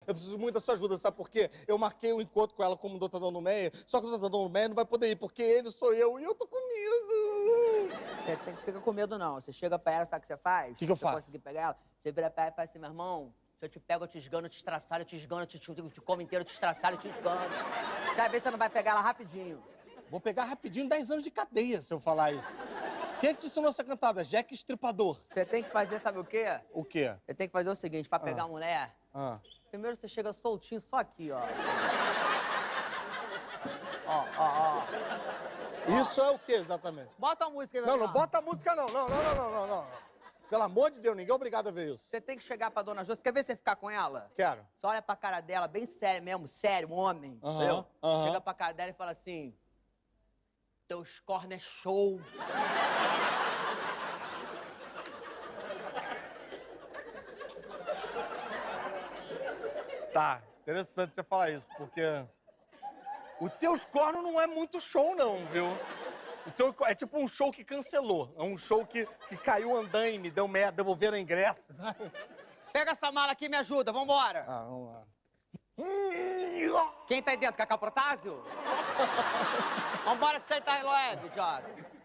Eu preciso muito da sua ajuda, sabe por quê? Eu marquei um encontro com ela como dotador no Meia, só que o dotador no Meia não vai poder ir, porque ele sou eu e eu tô com medo. Você tem que ficar com medo, não. Você chega pra ela, sabe o que você faz? O que eu você faço? conseguir pegar ela, você vira pra ela e fala assim, meu irmão, se eu te pego, eu te esgano, eu te estraçalho, eu te esgano, eu te como inteiro, eu te estraçalho, eu te esgano. Sabe, ver se você não vai pegar ela rapidinho. Vou pegar rapidinho 10 anos de cadeia se eu falar isso. Quem é que te ensinou essa cantada? Jack Estripador. Você tem que fazer, sabe o quê? O quê? Você tem que fazer o seguinte, pra pegar a mulher, primeiro você chega soltinho só aqui, ó. Ó. Isso é o quê, exatamente? Bota a música aí, Não, meu não irmão. bota a música, não. Não. Pelo amor de Deus, ninguém é obrigado a ver isso. Você tem que chegar pra dona Jô. Você quer ver você ficar com ela? Quero. Você olha pra cara dela, bem sério mesmo, sério, um homem. Entendeu? Chega pra cara dela e fala assim, teus cornos é show. Tá, interessante você falar isso, porque o teus cornos não é muito show, não, viu? O teu é tipo um show que cancelou. É um show que caiu andaime, deu merda, devolveram o ingresso. Pega essa mala aqui e me ajuda, vambora. Vamos lá. Quem tá aí dentro? Cacau Protásio? Vambora que você tá aí, Loeb, idiota.